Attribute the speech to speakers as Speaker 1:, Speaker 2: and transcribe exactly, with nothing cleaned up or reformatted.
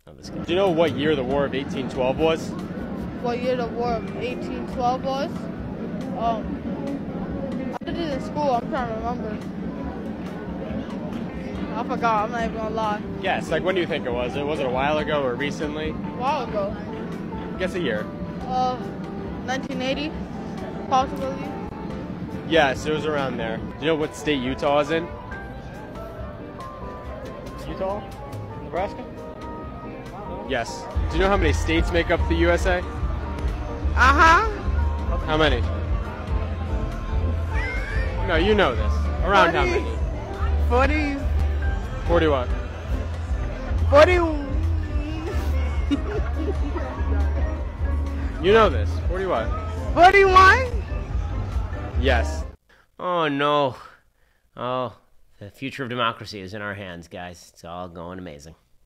Speaker 1: I'm just kidding.
Speaker 2: Do you know what year the War of eighteen twelve was?
Speaker 3: What year the War of eighteen twelve was? Um, I did it in school. I'm trying to remember. I forgot. I'm not even gonna lie.
Speaker 2: Yes. Like, when do you think it was? It was it a while ago or recently?
Speaker 3: A while ago.
Speaker 2: Guess a year.
Speaker 3: Uh, nineteen eighty, possibly.
Speaker 2: Yes, it was around there. Do you know what state Utah is in? Utah? Nebraska? Yes. Do you know how many states make up the U S A?
Speaker 3: Uh-huh.
Speaker 2: How many? No, you know this. Around how many?
Speaker 3: forty.
Speaker 2: forty what?
Speaker 3: forty.
Speaker 2: You know this. forty what?
Speaker 3: forty-one?
Speaker 2: Yes.
Speaker 1: Oh, no. Oh, the future of democracy is in our hands, guys. It's all going amazing.